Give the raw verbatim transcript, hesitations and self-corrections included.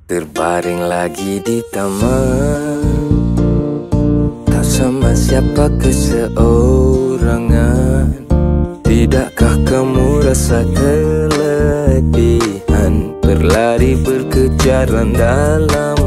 Terbaring lagi di taman, tak sama siapa keseorangan. Tidakkah kamu rasa kelebihan, berlari berkejaran dalam